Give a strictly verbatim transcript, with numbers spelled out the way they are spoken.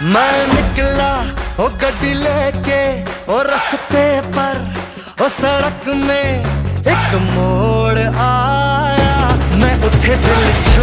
मैं निकला ओ गड्डी लेके ओ रस्ते पर ओ सड़क में एक मोड़ आया, मैं उठे दिल